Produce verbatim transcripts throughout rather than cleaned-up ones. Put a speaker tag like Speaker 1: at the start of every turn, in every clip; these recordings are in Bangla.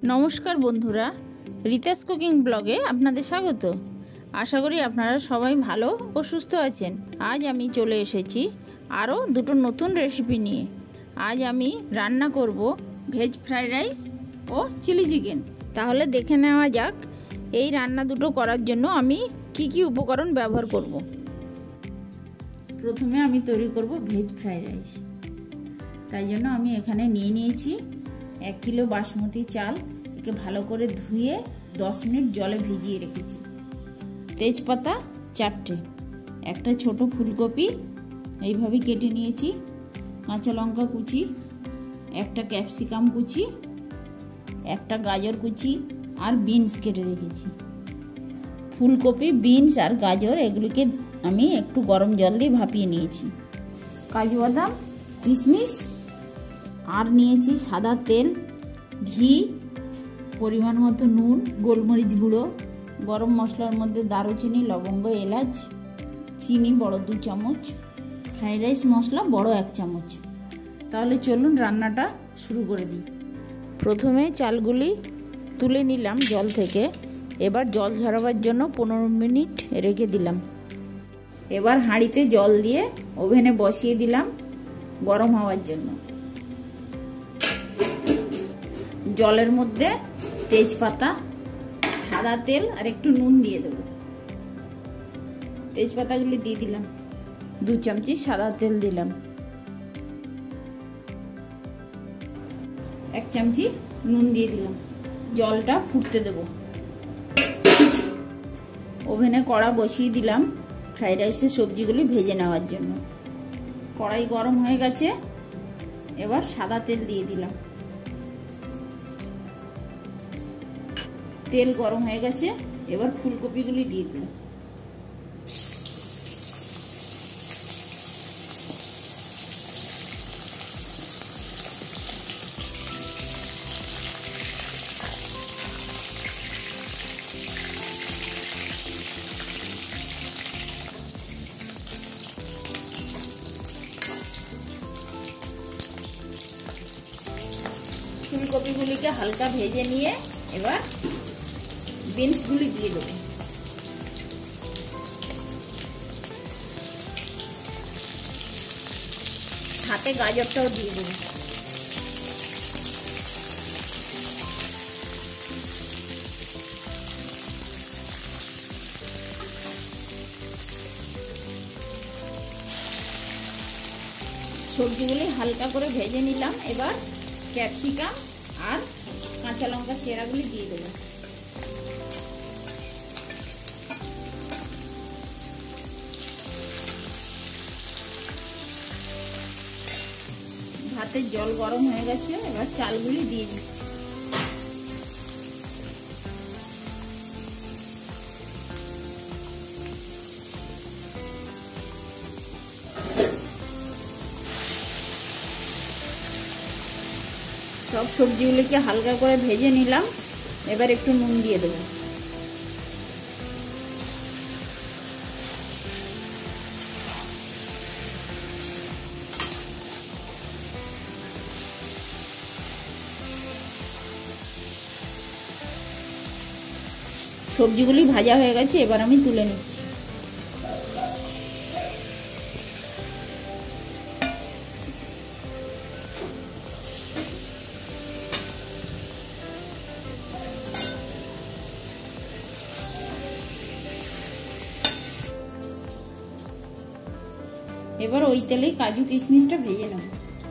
Speaker 1: নমস্কার বন্ধুরা, রিতাস কুকিং ব্লগে আপনাদের স্বাগত। আশা করি আপনারা সবাই ভালো ও সুস্থ আছেন। আজ আমি চলে এসেছি আরও দুটো নতুন রেসিপি নিয়ে। আজ আমি রান্না করব ভেজ ফ্রাইড রাইস ও চিলি চিকেন। তাহলে দেখে নেওয়া যাক এই রান্না দুটো করার জন্য আমি কি কি উপকরণ ব্যবহার করব। প্রথমে আমি তৈরি করব ভেজ ফ্রাইড রাইস। তাই জন্য আমি এখানে নিয়ে নিয়েছি এক কিলো বাসমতি চাল। একে ভালো করে ধুয়ে দশ মিনিট জলে ভিজিয়ে রেখেছি। তেজপাতা চারটে, একটা ছোট ফুলকপি এইভাবে কেটে নিয়েছি, কাঁচা লঙ্কা কুচি, একটা ক্যাপসিকাম কুচি, একটা গাজর কুচি আর বিনস কেটে রেখেছি। ফুলকপি, বিনস আর গাজর এগুলিকে আমি একটু গরম জল দিয়ে ভাপিয়ে নিয়েছি। কাজু বাদাম, কিশমিশ আর নিয়েছি সাদা তেল, ঘি, পরিমাণ মতো নুন, গোলমরিচ গুঁড়ো, গরম মশলার মধ্যে দারুচিনি, লবঙ্গ, এলাচ, চিনি বড় দু চামচ, ফ্রাইড রাইস মশলা বড় এক চামচ। তাহলে চলুন রান্নাটা শুরু করে দিই। প্রথমে চালগুলি তুলে নিলাম জল থেকে। এবার জল ঝরাবার জন্য পনেরো মিনিট রেখে দিলাম। এবার হাঁড়িতে জল দিয়ে ওভেনে বসিয়ে দিলাম গরম হওয়ার জন্য। জলের মধ্যে তেজপাতা, সাদা তেল আর একটু নুন দিয়ে দেব। তেজপাতাগুলি দিয়ে দিলাম, দু চামচি সাদা তেল দিলাম, এক চামচি নুন দিয়ে দিলাম। জলটা ফুটতে দেব। ওভেনে কড়া বসিয়ে দিলাম ফ্রাইড রাইসের সবজিগুলি ভেজে নেওয়ার জন্য। কড়াই গরম হয়ে গেছে। এবার সাদা তেল দিয়ে দিলাম। তেল গরম হয়ে গেছে। এবার ফুলকপিগুলি দিয়ে দিলাম। ফুলকপিগুলিকে হালকা ভেজে নিয়ে এবার বিনসগুলি দিয়ে দেব। সাথে গাজরটাও দিয়ে দেব। সবজিগুলি হালকা করে ভেজে নিলাম। এবার ক্যাপসিকাম আর কাঁচা লঙ্কা চেরাগুলি দিয়ে দেবো। ভাতের জল গরম হয়ে গেছে। এবার চালগুলি দিয়ে দিচ্ছি। সব সবজিগুলিকে হালকা করে ভেজে নিলাম। এবার একটু নুন দিয়ে দেবো। সবজিগুলি ভাজা হয়ে গেছে। এবার আমি তুলে নিচ্ছি। এবার ওই তেলেই কাজু কিশমিশটা ভেজে নেব।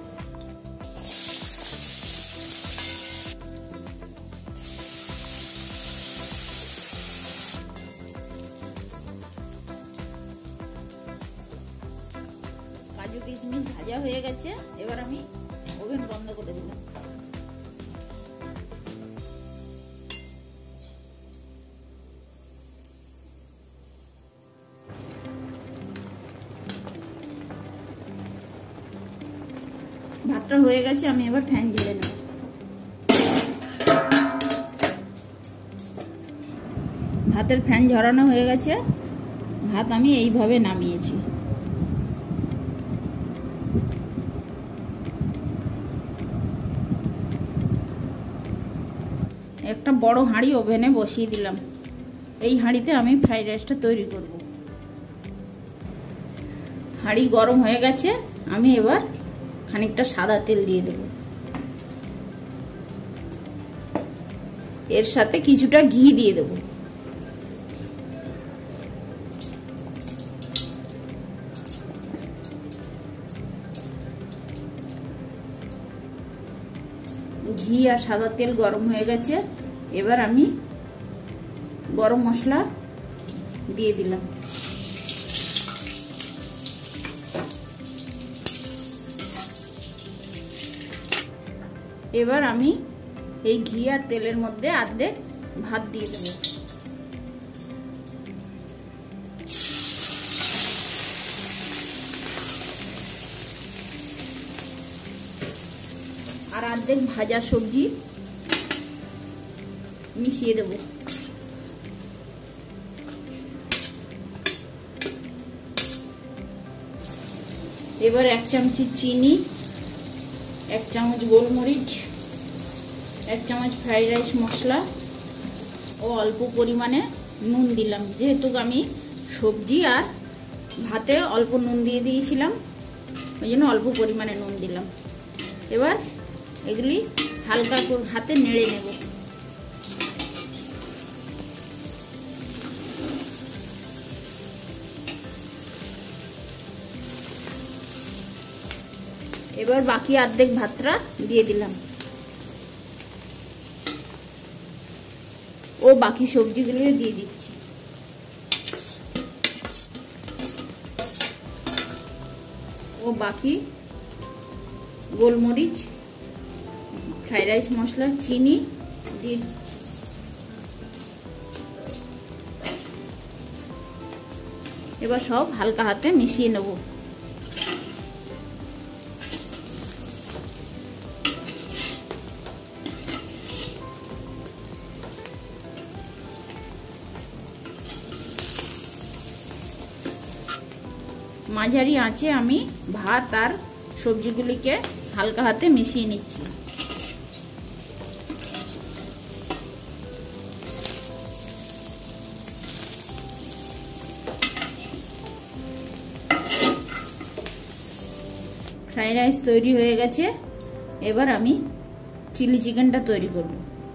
Speaker 1: কাজু কিশমিশ ভাজা হয়ে গেছে। এবার আমি ওভেন বন্ধ করে দিলাম। ভাতটা হয়ে গেছে। আমি এবার ফ্যান ঝেড়ে নেব। ভাতের ফ্যান ঝরানো হয়ে গেছে। ভাত আমি এইভাবে নামিয়েছি। একটা বড় হাঁড়ি ওভেনে বসিয়ে দিলাম। এই হাঁড়িতে আমি ফ্রাইড রাইসটা তৈরি করব। হাঁড়ি গরম হয়ে গেছে, আমি এবার খানিকটা সাদা তেল দিয়ে দেব। এর সাথে কিছুটা ঘি দিয়ে দেব। ঘি আর সাদা তেল গরম হয়ে গেছে, এবার আমি গরম মশলা দিয়ে দিলাম। এবার আমি এই ঘি আর তেলের মধ্যে অর্ধেক ভাত দিয়ে দেব। আর অর্ধেক ভাজা সবজি মিশিয়ে দেব। এবার এক চামচি চিনি, এক চামচ গোলমরিচ, এক চামচ ফ্রাইড রাইস মশলা ও অল্প পরিমাণে নুন দিলাম। যেহেতু আমি সবজি আর ভাতে অল্প নুন দিয়ে দিয়েছিলাম, ওই জন্য অল্প পরিমাণে নুন দিলাম। এবার এগুলি হালকা করে হাতে নেড়ে নেব। এবার বাকি অর্ধেক ভাতটা দিয়ে দিলাম ও বাকি সবজিগুলো দিয়ে দিচ্ছি। ও বাকি গোলমরিচ, ফ্রাইড রাইস মশলা, চিনি দিয়ে দিচ্ছি। এবার সব হালকা হাতে মিশিয়ে নেব। মাঝারি আঁচে আমি ভাত আর সবজিগুলিকে হালকা হাতে মিশিয়ে নিচ্ছি। ফ্রাইড রাইস তৈরি হয়ে গেছে, এবার আমি চিলি চিকেনটা তৈরি করব।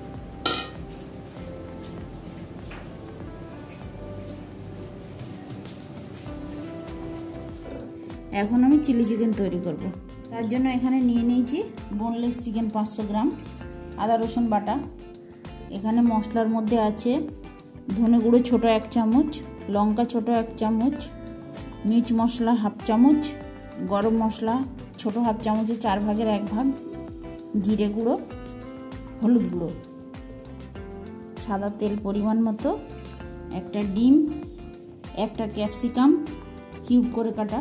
Speaker 1: এখন আমি চিলি চিকেন তৈরি করব। তার জন্য এখানে নিয়ে নিয়েছি বোনলেস চিকেন পাঁচশো গ্রাম, আদা রসুন বাটা। এখানে মশলার মধ্যে আছে ধনে গুঁড়ো ছোটো এক চামচ, লঙ্কা ছোটো এক চামচ, মির্চ মশলা হাফ চামচ, গরম মশলা ছোটো হাফ চামচের চার ভাগের এক ভাগ, জিরে গুঁড়ো, হলুদ গুঁড়ো, সাদা তেল পরিমাণ মতো, একটা ডিম, একটা ক্যাপসিকাম কিউব করে কাটা,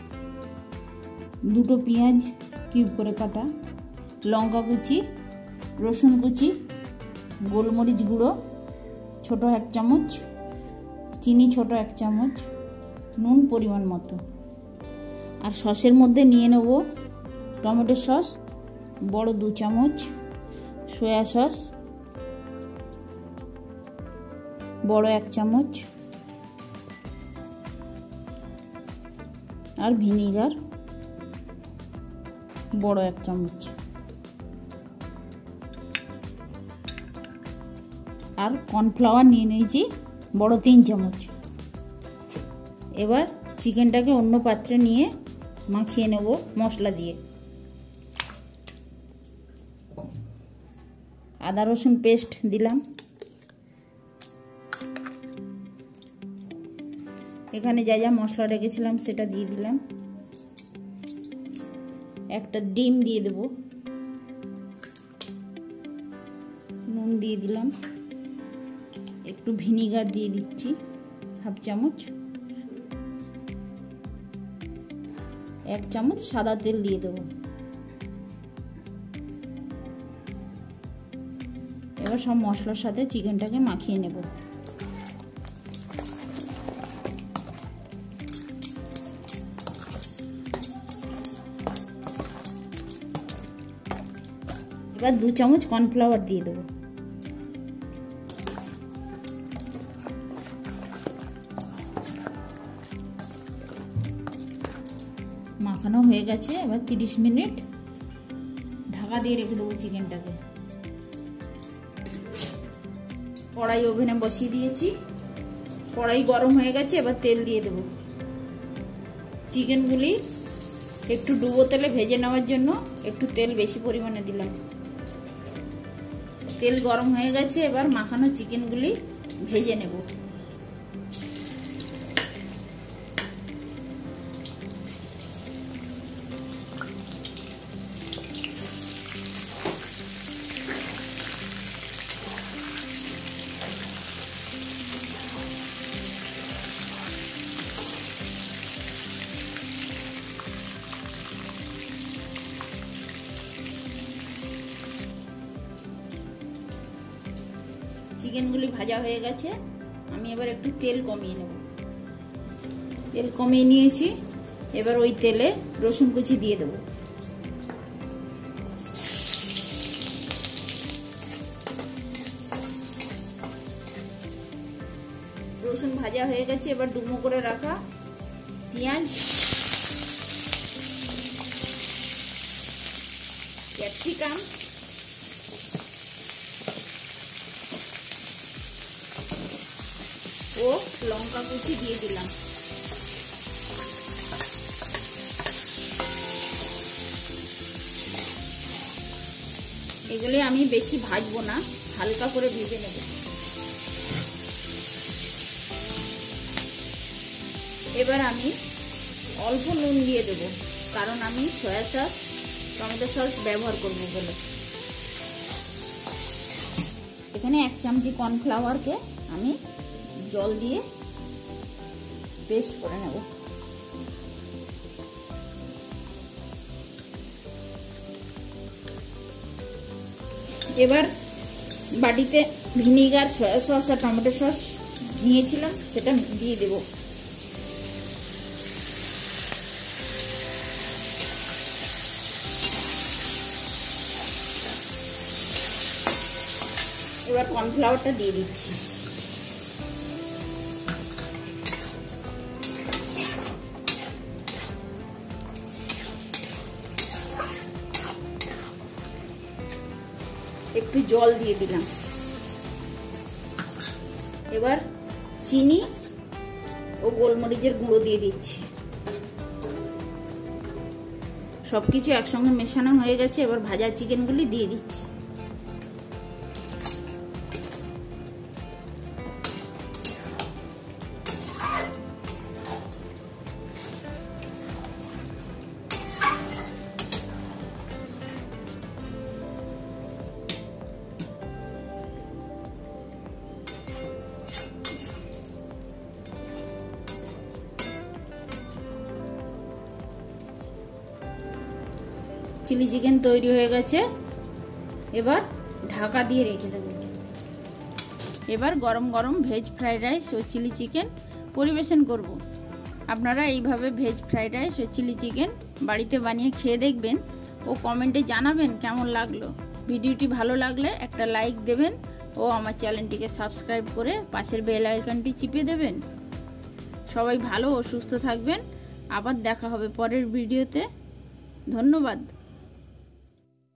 Speaker 1: দুটো পেঁয়াজ কিউব করে কাটা, লঙ্কা কুচি, রসুন কুচি, গোলমরিচ গুঁড়ো ছোটো এক চামচ, চিনি ছোটো এক চামচ, নুন পরিমাণ মতো। আর সসের মধ্যে নিয়ে নেব টমেটো সস বড় দু চামচ, সয়া সস বড় এক চামচ, আর ভিনিগার বড় এক চামচ, আর কর্নফ্লাওয়ার নিয়ে নিয়েছি বড় তিন চামচ। এবার চিকেনটাকে অন্য পাত্রে নিয়ে মাখিয়ে নেব মশলা দিয়ে। আদা রসুন পেস্ট দিলাম, এখানে যা যা মশলা রেখেছিলাম সেটা দিয়ে দিলাম। একটা ডিম দিয়ে দেব, নুন দিয়ে দিলাম, একটু ভিনিগার দিয়ে দিচ্ছি হাফ চামচ, এক চামচ সাদা তেল দিয়ে দেব। এবার সব মশলার সাথে চিকেনটাকে মাখিয়ে নেব। এবার দু চামচ কর্নফ্লাওয়ার দিয়ে দেবো। মাখানো হয়ে গেছে। এবার তিরিশ মিনিট ঢাকা দিয়ে রেখে দেবো চিকেনটাকে। কড়াই ওভেনে বসিয়ে দিয়েছি, কড়াই গরম হয়ে গেছে। এবার তেল দিয়ে দেবো। চিকেনগুলি একটু ডুবো তেলে ভেজে নেওয়ার জন্য একটু তেল বেশি পরিমাণে দিলাম। তেল গরম হয়ে গেছে, এবার মাখানো চিকেনগুলি ভেজে নেব। চিকেনগুলি ভাজা হয়ে গেছে, আমি এবার একটু তেল কমিয়ে নেব। তেল কমিয়ে নিয়েছি, এবার ওই তেলে রসুন কুচি দিয়ে দেব। রসুন ভাজা হয়ে গেছে, এবার ডুমো করে রাখা পেঁয়াজ, ক্যাপসিকাম, ও লঙ্কা কুচি দিয়ে দিলাম। এগুলি আমি বেশি ভাজবো না, হালকা করে ভেজে নেব। এবার আমি অল্প নুন দিয়ে দেব, কারণ আমি সয়া সস টমেটো সস ব্যবহার করব বলে। এখানে এক চামচি কর্নফ্লাওয়ারকে আমি জল দিয়ে পেস্ট করে নেব। এবার বাটিতে ভিনিগার, সয়া সস আর টমেটো সস নিয়েছিলাম, সেটা দিয়ে দেব। এবার কর্নফ্লাওয়ারটা দিয়ে দিচ্ছি। একটু জল দিয়ে দিলাম। এবার চিনি ও গোলমরিচের গুঁড়ো দিয়ে দিচ্ছি। সবকিছু একসঙ্গে মেশানো হয়ে গেছে, এবার ভাজা চিকেনগুলি দিয়ে দিচ্ছি। চিলি চিকেন তৈরি হয়ে গেছে, এবার ঢাকা দিয়ে রেখে দেব। এবার গরম গরম ভেজ ফ্রাইড রাইস ও চিলি চিকেন পরিবেশন করব। আপনারা এইভাবে ভেজ ফ্রাইড রাইস ও চিলি চিকেন বাড়িতে বানিয়ে খেয়ে দেখবেন ও কমেন্টে জানাবেন কেমন লাগলো। ভিডিওটি ভালো লাগলে একটা লাইক দেবেন ও আমার চ্যানেলটিকে সাবস্ক্রাইব করে পাশের বেল আইকনটি চিপে দেবেন। সবাই ভালো ও সুস্থ থাকবেন। আবার দেখা হবে পরের ভিডিওতে। ধন্যবাদ।